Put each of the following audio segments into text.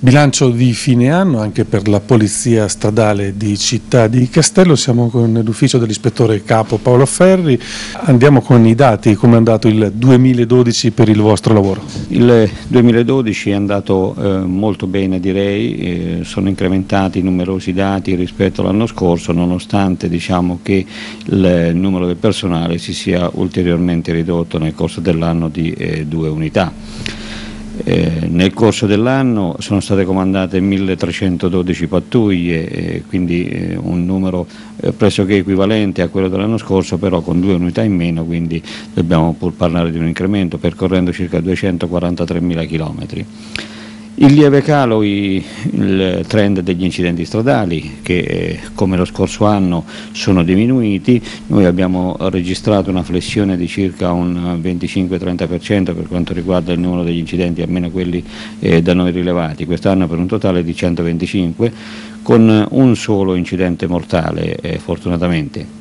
Bilancio di fine anno anche per la Polizia Stradale di Città di Castello. Siamo con l'ufficio dell'ispettore capo Paolo Ferri. Andiamo con i dati. Come è andato il 2012 per il vostro lavoro? Il 2012 è andato molto bene, direi. Sono incrementati numerosi dati rispetto all'anno scorso, nonostante che il numero del personale si sia ulteriormente ridotto nel corso dell'anno di 2 unità. Nel corso dell'anno sono state comandate 1312 pattuglie, quindi un numero pressoché equivalente a quello dell'anno scorso, però con 2 unità in meno, quindi dobbiamo pur parlare di un incremento, percorrendo circa 243.000 chilometri. Il lieve calo, il trend degli incidenti stradali che come lo scorso anno sono diminuiti. Noi abbiamo registrato una flessione di circa un 25-30% per quanto riguarda il numero degli incidenti, almeno quelli da noi rilevati, quest'anno per un totale di 125, con un solo incidente mortale fortunatamente.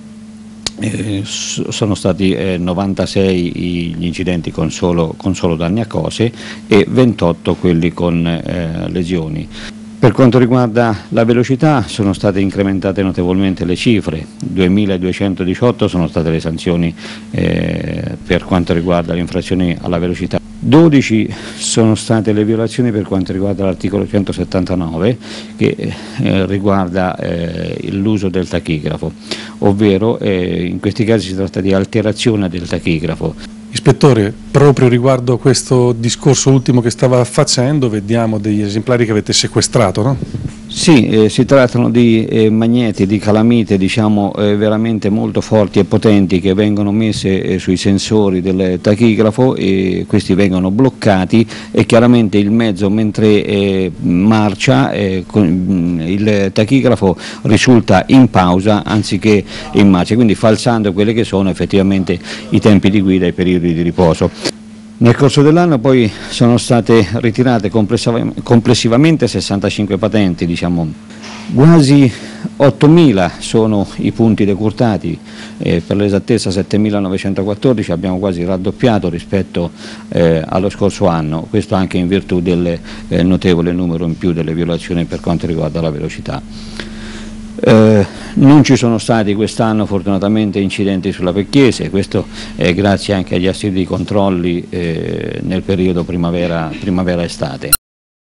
Sono stati 96 gli incidenti con solo danni a cose e 28 quelli con lesioni. Per quanto riguarda la velocità sono state incrementate notevolmente le cifre, 2218 sono state le sanzioni per quanto riguarda le infrazioni alla velocità. 12 sono state le violazioni per quanto riguarda l'articolo 179 che riguarda l'uso del tachigrafo, ovvero in questi casi si tratta di alterazione del tachigrafo. Ispettore, proprio riguardo questo discorso ultimo che stava facendo, vediamo degli esemplari che avete sequestrato, no? Sì, si trattano di magneti, di calamite veramente molto forti e potenti che vengono messe sui sensori del tachigrafo e questi vengono bloccati e chiaramente il mezzo mentre marcia il tachigrafo risulta in pausa anziché in marcia, quindi falsando quelli che sono effettivamente i tempi di guida e i periodi di riposo. Nel corso dell'anno poi sono state ritirate complessivamente 65 patenti, quasi 8.000 sono i punti decurtati, per l'esattezza 7.914, abbiamo quasi raddoppiato rispetto allo scorso anno, questo anche in virtù del notevole numero in più delle violazioni per quanto riguarda la velocità. Non ci sono stati quest'anno fortunatamente incidenti sulla Pecchiese, questo grazie anche agli assidui controlli nel periodo primavera-estate.